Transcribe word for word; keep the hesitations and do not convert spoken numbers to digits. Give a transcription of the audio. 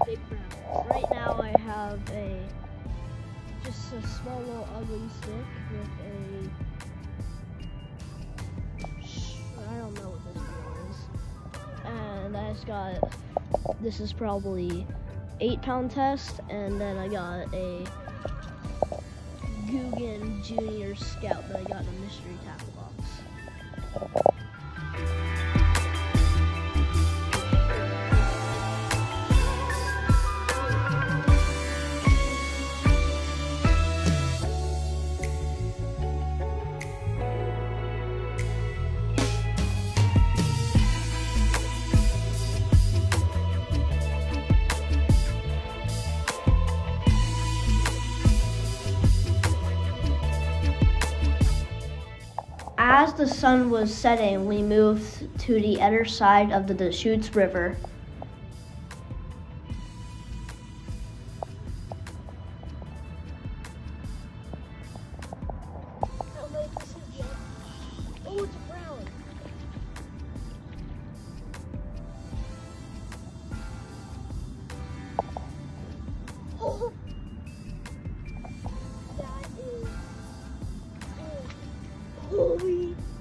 big brown. Right now I have a just a small little ugly stick with a, I don't know what this one is. And I just got, this is probably eight pound test, and then I got a Guggen Junior Scout that I got in a mystery tackle box. As the sun was setting, we moved to the other side of the Deschutes River. Oh, no, this is yellow. Oh, it's brown. Oh, that is, oh, holy.